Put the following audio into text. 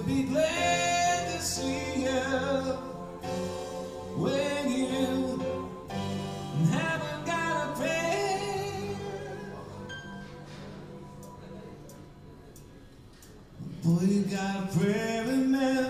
we'll be glad to see you when you haven't got a prayer. Boy, you got a prayer in me.